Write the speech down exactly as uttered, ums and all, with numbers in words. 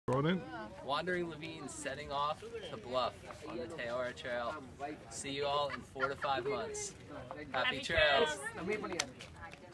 Rolling. Wandering Levine setting off to Bluff on the Te Araroa Trail. See you all in four to five months. Happy, Happy trails. trails.